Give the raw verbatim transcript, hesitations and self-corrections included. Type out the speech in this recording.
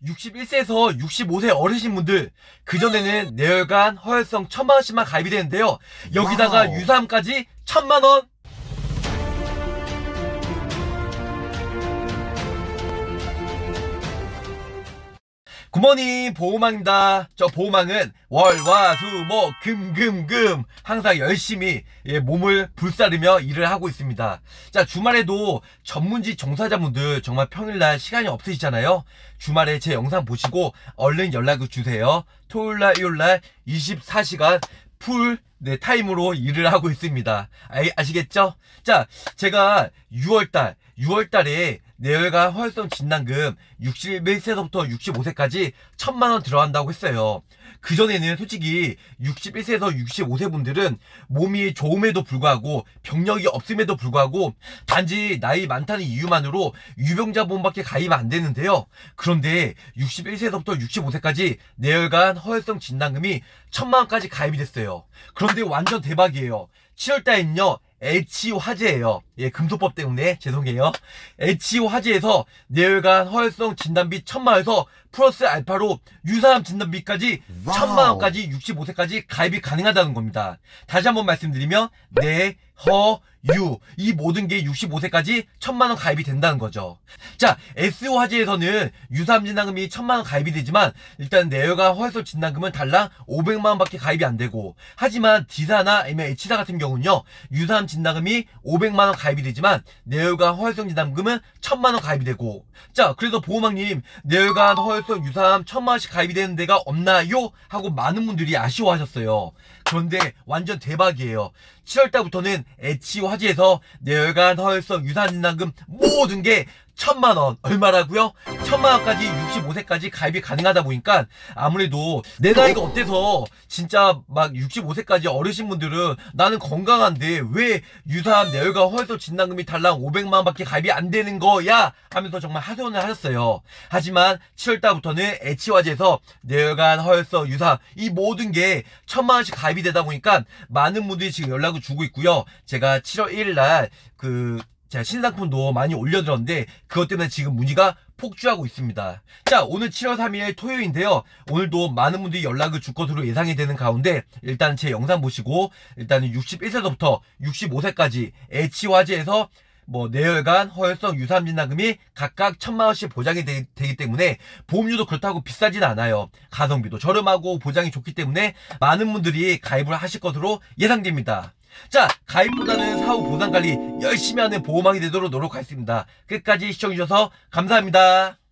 육십일 세에서 육십오 세 어르신분들, 그전에는 뇌혈관, 허혈성 천만 원씩만 가입이 되는데요. 여기다가 와우. 유사암까지 천만 원. 굿모닝, 보호망입니다. 저 보호망은 월, 화, 수, 목, 금, 금, 금 항상 열심히 예, 몸을 불사르며 일을 하고 있습니다. 자, 주말에도 전문직 종사자분들 정말 평일날 시간이 없으시잖아요. 주말에 제 영상 보시고 얼른 연락을 주세요. 토요일날, 일요일날 이십사 시간 풀 네, 타임으로 일을 하고 있습니다. 아, 아시겠죠? 자, 제가 유월달, 유월달에 뇌혈관 허혈성 진단금 육십일 세서부터 육십오 세까지 천만 원 들어간다고 했어요. 그전에는 솔직히 육십일 세에서 육십오 세 분들은 몸이 좋음에도 불구하고 병력이 없음에도 불구하고 단지 나이 많다는 이유만으로 유병자보험밖에 가입 안 되는데요. 그런데 육십일 세서부터 육십오 세까지 뇌혈관 허혈성 진단금이 천만 원까지 가입이 됐어요. 그런데 완전 대박이에요. 칠월달에는요 에이치오 화재예요. 예, 금소법 때문에 죄송해요. 에이치오 화재에서 뇌혈관 허혈성 진단비 천만 원에서 플러스 알파로 유사암 진단비까지 와우. 천만 원까지 육십오 세까지 가입이 가능하다는 겁니다. 다시 한번 말씀드리면 뇌, 허, 유 이 모든 게 육십오 세까지 천만 원 가입이 된다는 거죠. 자, 에스오 화재에서는 유사암 진단금이 천만 원 가입이 되지만 일단 뇌혈관 허혈성 진단금은 달랑 오백만 원밖에 가입이 안 되고, 하지만 D사나 아니면 H사 같은 경우는요 유사암 진단금이 오백만 원 가입이 되지만 뇌혈관 허혈성 진단금은 천만 원 가입이 되고, 자, 그래서 보호망님 뇌혈관 허혈성 유사암 천만 원씩 가입이 되는 데가 없나요? 하고 많은 분들이 아쉬워하셨어요. 그런데 완전 대박이에요. 칠월달부터는 에이치오 화재에서 뇌혈관 허혈성 유사암 진단금 모든 게 천만 원, 얼마라고요? 천만 원까지 육십오 세까지 가입이 가능하다 보니까 아무래도 내 나이가 어때서 진짜 막 육십오 세까지 어르신분들은 나는 건강한데 왜 유사암 뇌혈관 허혈성 진단금이 달랑 오백만 원밖에 가입이 안 되는 거야? 하면서 정말 하소연을 하셨어요. 하지만 칠월달부터는 에이치오 화재에서 뇌혈관 허혈성 유사암 이 모든 게 천만 원씩 가입이 되다 보니까 많은 분들이 지금 연락을 주고 있고요. 제가 칠월 일일날 그 제가 신상품도 많이 올려드렸는데 그것 때문에 지금 문의가 폭주하고 있습니다. 자, 오늘 칠월 삼일 토요일인데요. 오늘도 많은 분들이 연락을 줄 것으로 예상이 되는 가운데 일단 제 영상 보시고 일단은 육십일 세서부터 육십오 세까지 에이치오 화재에서 뭐 뇌혈관 허혈성 유사암 진단금이 각각 천만 원씩 보장이 되, 되기 때문에 보험료도 그렇다고 비싸진 않아요. 가성비도 저렴하고 보장이 좋기 때문에 많은 분들이 가입을 하실 것으로 예상됩니다. 자, 가입보다는 사후 보상관리 열심히 하는 보호망이 되도록 노력하겠습니다. 끝까지 시청해주셔서 감사합니다.